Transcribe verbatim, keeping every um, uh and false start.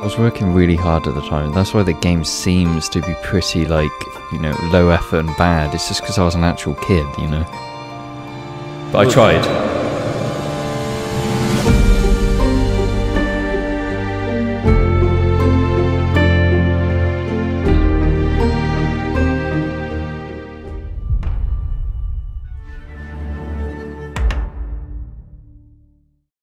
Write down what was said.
I was working really hard at the time. That's why the game seems to be pretty, like, you know, low effort and bad. It's just because I was an actual kid, you know. But I tried.